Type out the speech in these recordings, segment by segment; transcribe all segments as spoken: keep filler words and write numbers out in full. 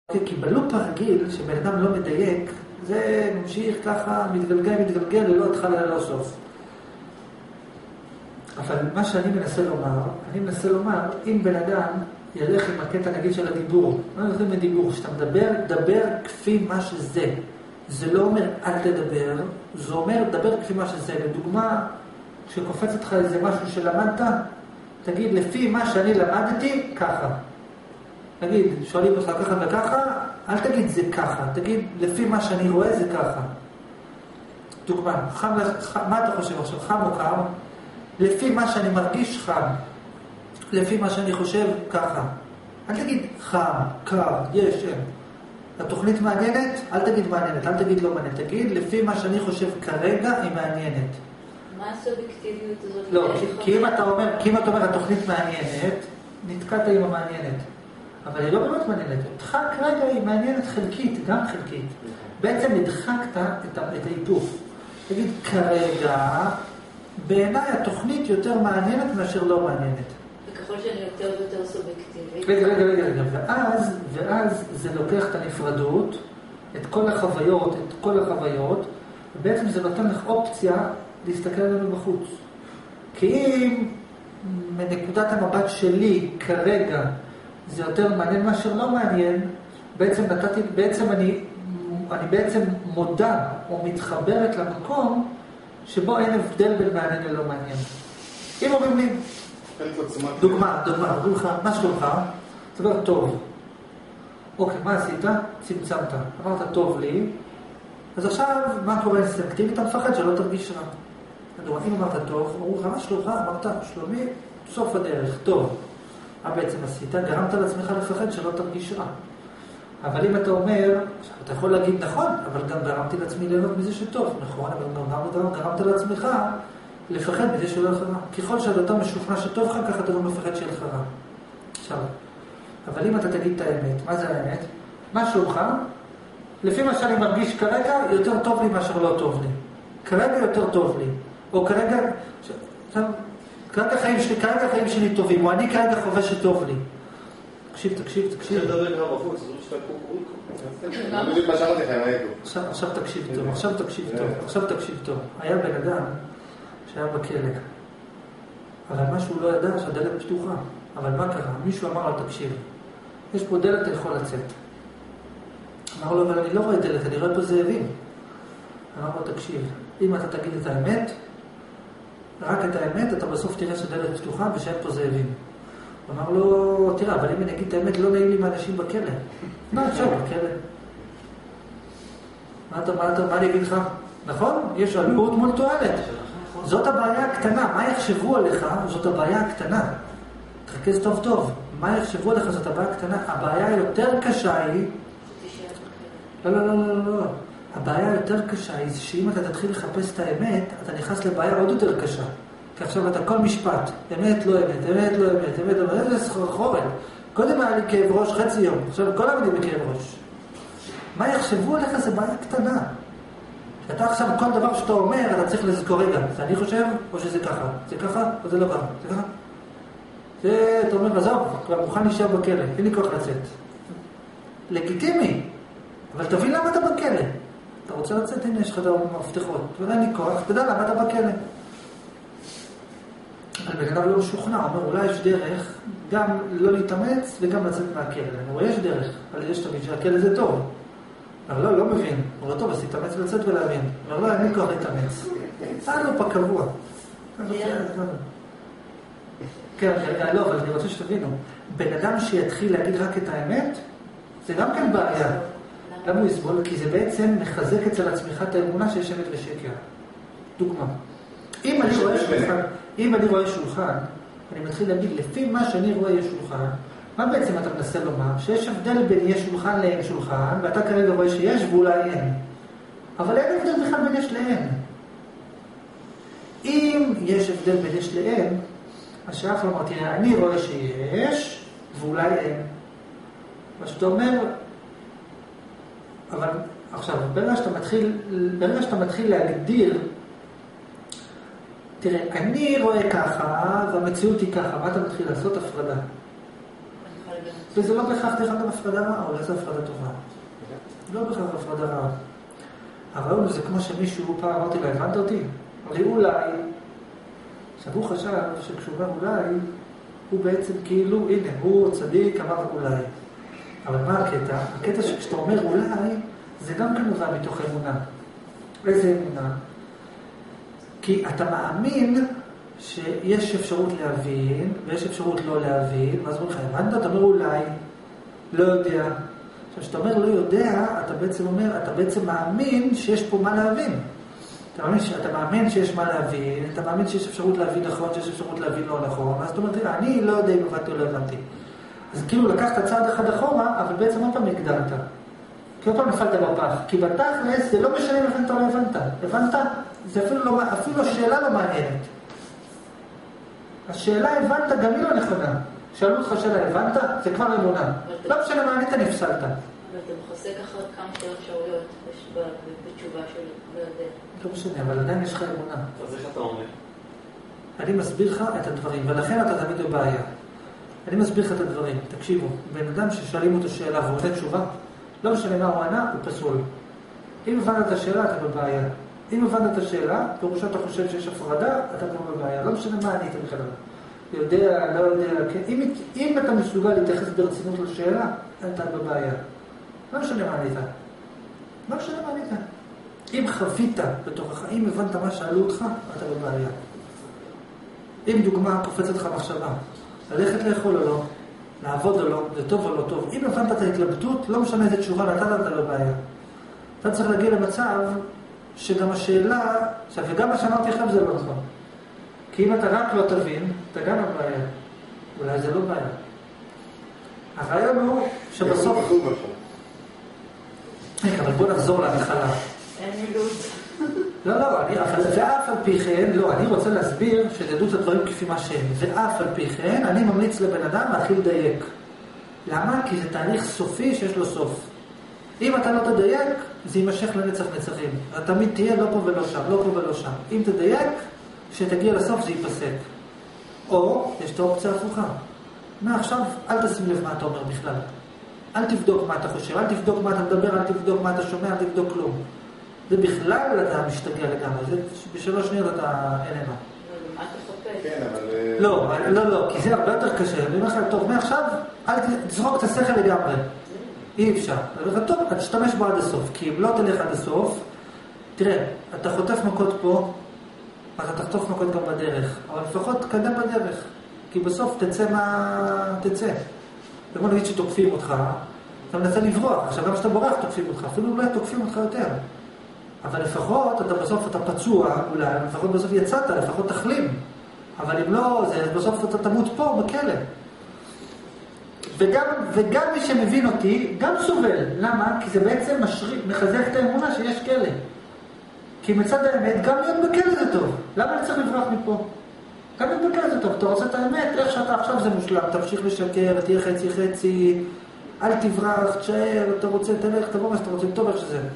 כי בלופ הרגיל, שבן אדם לא מדייק, זה ממשיך ככה, מתגלגל, מתגלגל, ללא התחלה, ללא סוף. אבל מה שאני מנסה לומר, אני מנסה לומר, אם בן אדם ילך עם הקטע נגיד של הדיבור, מה נותנים בדיבור? שאתה מדבר, דבר כפי מה שזה. זה לא אומר אל תדבר, זה אומר דבר כפי מה שזה. לדוגמה, כשקופץ אותך איזה משהו שלמדת, תגיד לפי מה שאני למדתי, ככה. תגיד, שואלים אותך ככה וככה, אל תגיד זה ככה, תגיד לפי מה שאני רואה זה ככה. דוגמה, חם, חם, מה אתה חושב עכשיו, חם או קר? לפי מה שאני מרגיש חם, לפי מה שאני חושב ככה. אל תגיד חם, קר, יש, אין. התוכנית מעניינת? אל תגיד מעניינת, אל תגיד לא מעניינת, תגיד לפי מה שאני חושב כרגע היא מעניינת. מה הסובייקטיביות הזאת? לא, כי, כי אם אתה אומר, כי אם אתה אומר התוכנית מעניינת, נתקעת עם המעניינת. אבל היא לא באמת מעניינת. אותך כרגע היא מעניינת חלקית, גם חלקית. בעצם הדחקת את, את ההיפוך. תגיד, כרגע, בעיניי התוכנית יותר מעניינת מאשר לא מעניינת. וככל שאני יותר ויותר סובייקטיבית. רגע, רגע, רגע, רגע. ואז, ואז זה לוקח את הנפרדות, את כל החוויות, את כל החוויות, ובעצם זה נותן לך אופציה להסתכל עלינו בחוץ. כי אם מנקודת המבט שלי כרגע, זה יותר מעניין מאשר לא מעניין, בעצם נתתי, בעצם אני, אני בעצם מודע או מתחברת למקום שבו אין הבדל בין מעניין ללא מעניין. אם אומרים לי, דוגמה, דוגמה, אומרים לך, מה שלומך? זה דבר טוב. אוקיי, מה עשית? צמצמת. אמרת טוב לי. אז עכשיו, מה קורה אינסטינקטיבית? אתה מפחד שלא תרגיש רע. דוגמה, אם אמרת טוב, אמרו לך, מה שלומך? אמרת, שלומי, סוף הדרך, טוב. מה בעצם עשית? גרמת לעצמך לפחד שלא תרגיש רע. אבל אם אתה אומר, אתה יכול להגיד נכון, אבל גם גרמתי לעצמי ליהנות מזה שטוב, נכון, אבל גם גרמת לעצמך לפחד מזה שלא יהיה לך רע. ככל שאתה משוכנע שטוב לך, ככה אתה לא מפחד שיהיה לך רע. עכשיו, אבל אם אתה תגיד את האמת, מה זה האמת? מה שלומך? לפי מה שאני מרגיש כרגע, יותר טוב לי מאשר לא טוב לי. כרגע יותר טוב לי. או כרגע... כרגע החיים שלי, כרגע החיים שלי טובים, או אני כרגע חווה שטוב לי. תקשיב, תקשיב, תקשיב. עכשיו תקשיב טוב, עכשיו תקשיב טוב, עכשיו תקשיב טוב. היה בן אדם שהיה בכלא, אבל מה שהוא לא ידע שהדלת פתוחה. אבל מה קרה? מישהו אמר לו, תקשיב, יש פה דלת, אתה יכול לצאת. אמר לו, אבל אני לא רואה דלת, אני רואה פה זאבים. אמר לו, תקשיב, אם אתה תגיד את האמת, רק את האמת, אתה בסוף תראה שדלת פתוחה ושאין פה זאבים. הוא אמר לו, תראה, אבל אם אני אגיד את האמת, לא נעים לי מאנשים בכלא. מה עכשיו בכלא? מה אתה, מה אתה, מה אני אגיד לך? נכון? יש עלות מול תועלת. זאת הבעיה הקטנה. מה יחשבו עליך? זאת הבעיה הקטנה. תרכז טוב טוב. מה יחשבו עליך? זאת הבעיה הקטנה. הבעיה היותר קשה היא... לא, לא, לא, לא, לא. הבעיה היותר קשה היא שאם אתה תתחיל לחפש את האמת, אתה נכנס לבעיה עוד יותר קשה. כי עכשיו אתה כל משפט, אמת לא אמת, אמת לא אמת, אמת לא אמת, זה סחרחורת. קודם היה לי כאב ראש חצי יום, עכשיו כל העמדים בכאב ראש. מה יחשבו עליך זה בעיה קטנה. אתה עכשיו כל דבר שאתה אומר, אתה צריך לזכור רגע, זה אני חושב או שזה ככה? זה ככה או זה לא ככה? זה ככה? זה, אתה אומר, עזוב, כבר מוכן להישאר בכלא, אין לי כוח לצאת. לגיטימי, אבל תבין למה אתה בכלא. אתה רוצה לצאת, הנה יש לך מפתחות, ואין לי כוח, תדע למה אתה בכלא. אבל בן אדם לא משוכנע, אומר, אולי יש דרך גם לא להתאמץ וגם לצאת מהכלא. אני רואה, יש דרך, אבל יש תמיד שהכלא זה טוב. אבל לא, לא מבין. הוא לא טוב, אז תתאמץ ולצאת ולהבין. אומר, לא, אין לי כוח להתאמץ. אה, לא, פה קבוע. כן, לא, אבל אני רוצה שתבינו. בן אדם שיתחיל להגיד רק את האמת, זה גם כן בעיה. למה הוא יסבול? כי זה בעצם מחזק אצל הצמיחת האמונה שיש אמת ושקר. דוגמה. אם אני רואה שולחן, אם אני רואה שולחן, אני מתחיל להגיד, לפי מה שאני רואה יש שולחן, מה בעצם אתה מנסה לומר? שיש הבדל בין יש שולחן לאין שולחן, ואתה כרגע רואה שיש ואולי אין. אבל אין הבדל בכלל בין יש לאין. אם יש הבדל בין יש לאין, אז שאף לא אמרתי, אני רואה שיש ואולי אין. מה שאתה אומר, אבל עכשיו, ברגע שאתה מתחיל, ברגע שאתה מתחיל להגדיר, תראה, אני רואה ככה, והמציאות היא ככה, מה אתה מתחיל לעשות? הפרדה. וזה לא בהכרח דרך אגב הפרדה רעה, אולי זו הפרדה טובה. לא בהכרח הפרדה רעה. הרעיון זה כמו שמישהו פעם אמרתי לו, הבנת אותי? אמרתי, אולי, עכשיו הוא חשב שכשהוא אומר אולי, הוא בעצם כאילו, הנה, הוא צדיק, אמר אולי. אבל מה הקטע? הקטע שכשאתה אומר אולי, זה גם כן נובע מתוך אמונה. איזה אמונה? כי אתה מאמין שיש אפשרות להבין, ויש אפשרות לא להבין, ואז אומרים לך, הבנת? אתה אומר אולי, לא יודע. עכשיו, כשאתה אומר לא יודע, אתה בעצם אומר, אתה בעצם מאמין שיש פה מה להבין. אתה מאמין, אתה מאמין שיש מה להבין, אתה מאמין שיש אפשרות להבין נכון, שיש אפשרות להבין לא נכון, אז אתה אומר, תראה, אני לא יודע אם הבנתי או לא הבנתי. אז כאילו לקחת צעד אחד אחורה, אבל בעצם עוד פעם הקדמת. כי עוד פעם נפלת בפח. כי בתכלס זה לא משנה אם הבנת או לא הבנת. הבנת? זה אפילו, לא, אפילו השאלה לא מעניינת. השאלה הבנת גם היא לא נכונה. שאלו אותך שאלה הבנת, זה כבר אמונה. לא משנה מה ענית, נפסלת. אבל אתה מחזק אחר כמה של אפשרויות בתשובה של לא יודע. לא משנה, אבל עדיין יש לך אמונה. אז איך אתה אומר? אני מסביר לך את הדברים, ולכן אתה תמיד בבעיה. אני מסביר לך את הדברים. תקשיבו, בן אדם ששואלים אותו שאלה והוא עונה תשובה, לא משנה מה הוא ענה, הוא פסול. אם הבנת את השאלה, אתה בבעיה. אם הבנת את השאלה, פירושו אתה חושב שיש הפרדה, אתה כבר בבעיה. לא משנה מה ענית בכלל. יודע, לא יודע, כן. אם, אם אתה מסוגל להתייחס ברצינות לשאלה, אתה בבעיה. לא משנה מה ענית. לא משנה מה ענית. אם חווית בתוכך, אם הבנת מה שאלו אותך, אתה בבעיה. אם דוגמה קופצת לך מחשבה, ללכת לאכול או לא, לעבוד או לא, זה טוב או לא טוב. אם הבנת את ההתלבטות, לא משנה איזה תשובה נתת, אתה בבעיה. אתה צריך להגיע למצב שגם השאלה, וגם מה שאמרתי עכשיו זה לא נכון. כי אם אתה רק לא תבין, אתה גם בבעיה. אולי זה לא בעיה. הרעיון הוא שבסוף... אבל בוא נחזור להתחלה. אין מילוד. לא, לא, אני, אבל ואף על פי כן, לא, אני רוצה להסביר שתדעו את הדברים כפי מה שהם. ואף על פי כן, אני ממליץ לבן אדם להתחיל לדייק. למה? כי זה תהליך סופי שיש לו סוף. אם אתה לא תדייק, זה יימשך לנצח נצחים. אתה תמיד תהיה לא פה ולא שם, לא פה ולא שם. אם תדייק, כשתגיע לסוף זה ייפסק. או, יש את האופציה הפוכה. מעכשיו, אל תשים לב מה אתה אומר בכלל. אל תבדוק מה אתה חושב, אל תבדוק מה אתה מדבר, אל תבדוק מה אתה שומע, אל תבדוק כלום. זה בכלל אתה משתגע לגמרי, זה בשלוש שניות אתה אין אימה. מה אתה חופש? כן, אבל... לא, לא, לא, כי זה הרבה יותר קשה. אני אומר לך, טוב, מעכשיו, אל תזרוק את השכל לגמרי. אי אפשר. אני אומר לך, טוב, אתה תשתמש בו עד הסוף, כי אם לא תלך עד הסוף, תראה, אתה חוטף מכות פה, אתה תחטוף מכות גם בדרך, אבל לפחות תקדם בדרך, כי בסוף תצא מה... תצא. בוא נגיד שתוקפים אותך, אתה מנסה לברוח, עכשיו גם כשאתה בורח תוקפים אותך, אפילו אולי תוקפים אותך יותר. אבל לפחות, אתה בסוף אתה פצוע, אולי, לפחות בסוף יצאת, לפחות תחלים. אבל אם לא, זה, בסוף אתה תמות פה, בכלא. וגם, וגם מי שמבין אותי, גם סובל. למה? כי זה בעצם משריק, מחזק את האמונה שיש כלא. כי מצד האמת, גם להיות בכלא זה טוב. למה אני צריך לברוח מפה? גם להיות בכלא זה טוב. אתה רוצה את האמת, איך שאתה עכשיו זה מושלם. תמשיך לשקר, תהיה חצי חצי, אל תברח, תשאר, אתה רוצה, תלך, תבוא מה שאתה רוצה, טוב איך שזה.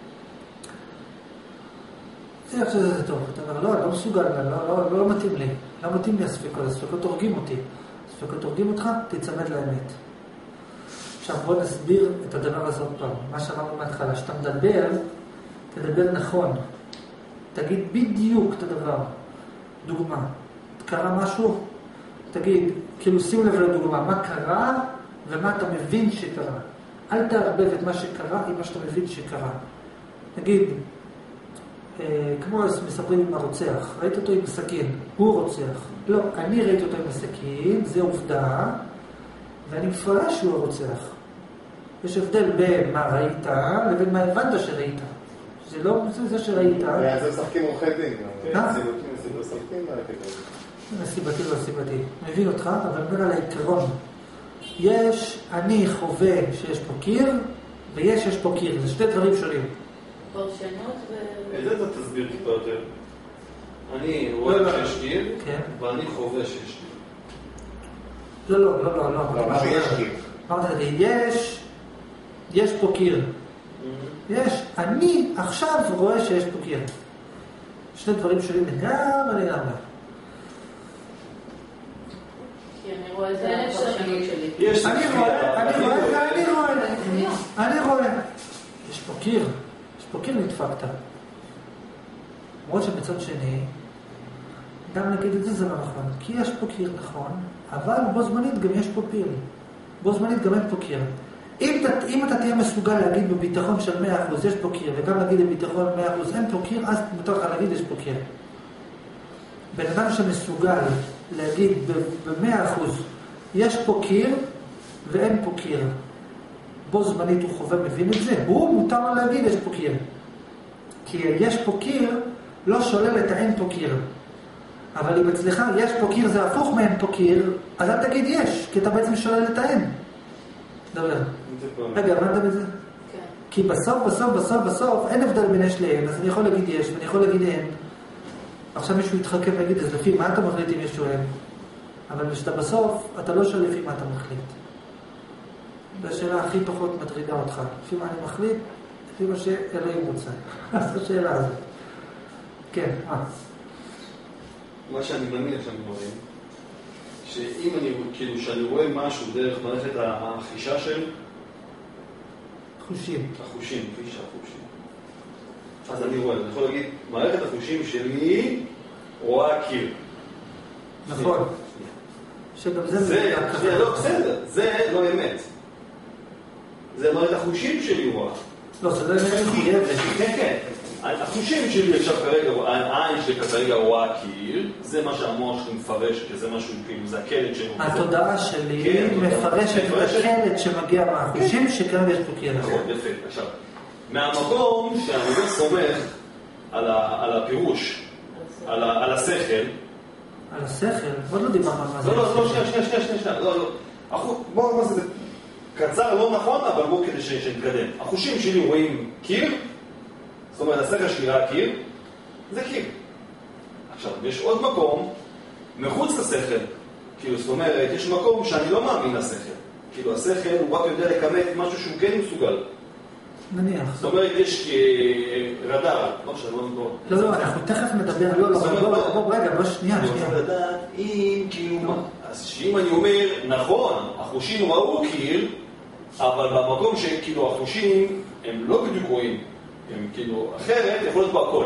איך שזה זה טוב. אתה אומר, לא, לא מסוגל, לא, לא, לא, לא מתאים לי. לא מתאים לי הספקות, הספקות הורגים אותי. הספקות הורגים אותך, תצמד לאמת. עכשיו בוא נסביר את הדבר הזה עוד פעם. מה שאמרנו מההתחלה, שאתה מדבר, תדבר נכון. תגיד בדיוק את הדבר. דוגמה. קרה משהו? תגיד, כאילו שים לב לדוגמה, מה קרה ומה אתה מבין שקרה. אל תערבב את מה שקרה עם מה שאתה מבין שקרה. נגיד, אה, כמו מספרים עם הרוצח, ראית אותו עם סכין, הוא רוצח. לא, אני ראיתי אותו עם הסכין, זה עובדה, ואני מפרש שהוא הרוצח. יש הבדל בין מה ראית לבין מה הבנת שראית. זה לא זה שראית. זה משחקים עורכי דין. אה? משחקים סיבתי לא סיבתי. מבין אותך, אבל מדבר על העיקרון. יש, אני חווה שיש פה קיר, ויש יש פה קיר. זה שתי דברים שונים. פרשנות ו... את זה אתה תסביר טיפה יותר. אני רואה שיש קיר, ואני חווה שיש קיר. לא, לא, לא, לא. לא, מה שיש קיר? אמרת לי, יש, יש פה קיר. יש, אני עכשיו רואה שיש פה קיר. שני דברים שונים לגמרי לגמרי. כי אני רואה את זה הפרשנות שלי. אני רואה, אני רואה, אני רואה, אני רואה. יש פה קיר, יש פה קיר נדפקת. למרות שבצד שני, גם נגיד את זה זה לא נכון, כי יש פה קיר נכון, אבל בו זמנית גם יש פה פיר. בו זמנית גם אין פה קיר. אם, אם אתה תהיה מסוגל להגיד בביטחון של מאה אחוז יש פה קיר, וגם להגיד בביטחון מאה אחוז אין פה קיר, אז מותר לך להגיד יש פה קיר. בן אדם שמסוגל להגיד ב-מאה אחוז יש פה קיר ואין פה קיר, בו זמנית הוא חווה מבין את זה, הוא מותר לו להגיד יש פה קיר. כי יש פה קיר לא שולל את האין פה קיר. אבל אם אצלך יש פה קיר זה הפוך מאין פה קיר, אז אל תגיד יש, כי אתה בעצם שולל את האין. דבר. רגע, הבנת בזה? כן. כי בסוף, בסוף, בסוף, בסוף, אין הבדל בין יש לאין, אז אני יכול להגיד יש, ואני יכול להגיד אין. עכשיו מישהו יתחכם להגיד, אז לפי מה אתה מחליט אם יש או אין? אבל כשאתה בסוף, אתה לא שואל לפי מה אתה מחליט. זו השאלה הכי פחות מטרידה אותך. לפי מה אני מחליט? לפי מה שאלוהים רוצה. אז זו השאלה הזאת. כן, אה. מה שאני מניח שאני מבין, שאם אני, כאילו, שאני רואה משהו דרך מערכת החישה של... חושים. החושים, חישה, חושים. אז אני רואה, אני יכול להגיד, מערכת החושים שלי רואה קיר. נכון. שגם זה... זה, זה לא, בסדר, זה לא אמת. זה מערכת החושים שלי רואה. לא, זה לא אמת מחויבת. כן, כן. החושים שלי עכשיו כרגע, העין שלי כרגע רואה קיר, זה מה שהמוח שלי מפרש, כי זה משהו, כאילו, זה הקלט שלו. התודעה שלי מפרשת את הקלט שמגיע מהחושים שכרגע יש פה קיר. נכון, יפה. עכשיו, מהמקום שאני לא סומך על הפירוש, על השכל. על השכל? עוד לא דיברנו על מה זה. לא, לא, לא, שנייה, שנייה, שנייה, שנייה, לא, לא. בואו נעשה את זה קצר, לא נכון, אבל בואו כדי שנתקדם. החושים שלי רואים קיר, זאת אומרת, השכל שלי ראה קיר, זה קיר. עכשיו, יש עוד מקום, מחוץ לשכל, כאילו, זאת אומרת, יש מקום שאני לא מאמין לשכל. כאילו, השכל הוא רק יודע לקמת משהו שהוא כן מסוגל. נניח. זאת אומרת, יש רדאר, לא משנה, לא נדבר. לא, לא, אנחנו תכף נדבר, לא, לא, בוא, רגע, בוא, שנייה, אני שנייה. רוצה לדעת אם, כאילו, אז שאם אני אומר, נכון, החושים ראו קיר, אבל במקום שכאילו החושים הם לא בדיוק רואים, הם כאילו, אחרת יכול להיות בהכל.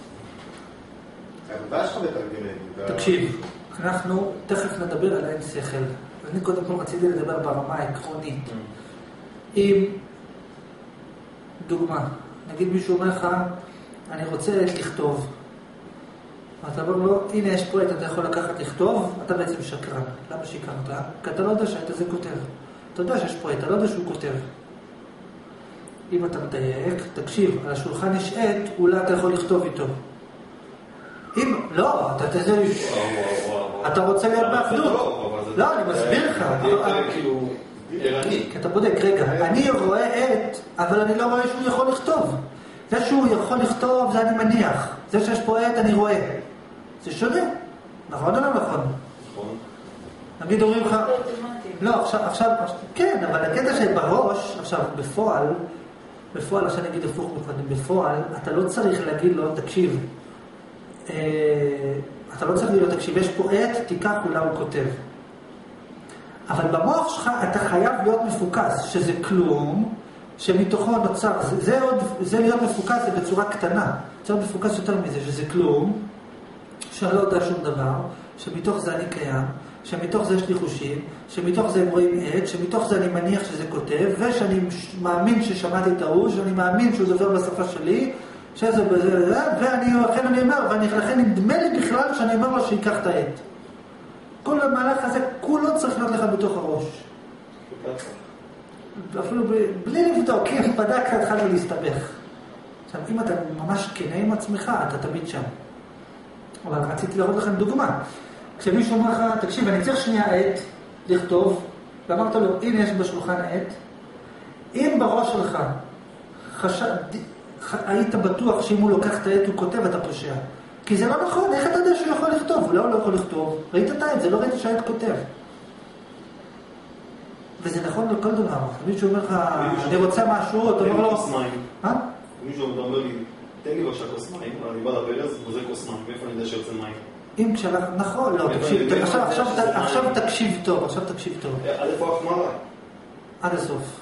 העבודה שלך מתרגמת. תקשיב, אנחנו תכף נדבר על האין שכל. אני קודם כל רציתי לדבר ברמה העקרונית. אם, דוגמה, נגיד מישהו אומר לך, אני רוצה לכתוב. אתה אומר לו, הנה יש פרויקט, אתה יכול לקחת לכתוב, אתה בעצם שקרן. למה שיקרת? כי אתה לא יודע שהיית זה כותב. אתה יודע שיש פרויקט, אתה לא יודע שהוא כותב. אם אתה מדייק, תקשיב, על השולחן יש עט, אולי אתה יכול לכתוב איתו. אם, לא, אתה תזה לי... אתה רוצה להיות באחדות. לא, אני מסביר לך. כאילו, ערני. כי אתה בודק, רגע, אני רואה עט, אבל אני לא רואה שהוא יכול לכתוב. זה שהוא יכול לכתוב, זה אני מניח. זה שיש פה עט, אני רואה. זה שונה. נכון או לא נכון? נכון. נגיד אומרים לך... לא, עכשיו, עכשיו, כן, אבל הקטע שבראש, עכשיו, בפועל, בפועל, עכשיו נגיד הפוך מקודם, בפועל, אתה לא צריך להגיד לו, תקשיב, אה, אתה לא צריך להגיד לו, תקשיב, יש פה עט, תיקח, אולי הוא כותב. אבל במוח שלך אתה חייב להיות מפוקס, שזה כלום, שמתוכו נוצר, זה, זה, עוד, זה להיות מפוקס, זה בצורה קטנה, צריך מפוקס יותר מזה, שזה כלום, שאני לא יודע שום דבר, שמתוך זה אני קיים, שמתוך זה יש לי חושים, שמתוך זה הם רואים עט, שמתוך זה אני מניח שזה כותב, ושאני מאמין ששמעתי את ההוא, שאני מאמין שהוא דובר בשפה שלי, שזה בזה, זה, ואני, לכן אני אומר, ולכן נדמה לי בכלל שאני אומר לו שיקח את העט. כל המהלך הזה, כולו צריך להיות לך בתוך הראש. אפילו בלי לבדוק, כי בדק התחלנו להסתבך. עכשיו, אם אתה ממש כנה עם עצמך, אתה תמיד שם. אבל רציתי לראות לכם דוגמה. כשמישהו אומר לך, תקשיב, אני צריך שנייה עט לכתוב, ואמרת לו, הנה יש בשולחן העט, אם בראש שלך חשד, היית בטוח שאם הוא לוקח את העט הוא כותב, אתה פושע. כי זה לא נכון, איך אתה יודע שהוא יכול לכתוב? אולי הוא לא יכול לכתוב. ראית את העט, זה לא ראית שהעט כותב. וזה נכון לכל דבר. מישהו אומר לך, אני רוצה משהו, אתה אומר לו... אה? מישהו אומר לי, תן לי בבקשה כוס מים, אני בא לברז, וזה כוס מים, מאיפה אני יודע שיוצא מים? אם כשאנחנו, נכון, לא, תקשיב, עכשיו תקשיב טוב, עכשיו תקשיב טוב. עד איפה החמרה? עד הסוף.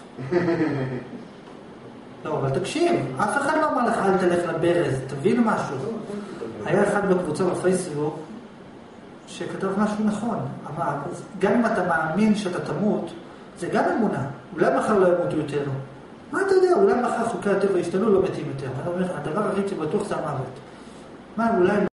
לא, אבל תקשיב, אף אחד לא אמר לך אל תלך לברז, תבין משהו. היה אחד בקבוצה בפייסבוק שכתב משהו נכון. אמר, גם אם אתה מאמין שאתה תמות, זה גם אמונה. אולי מחר לא ימותו יותר. מה אתה יודע? אולי מחר חוקי הטבע ישתנו, לא מתים יותר. הדבר הכי שבטוח זה המוות. מה, אולי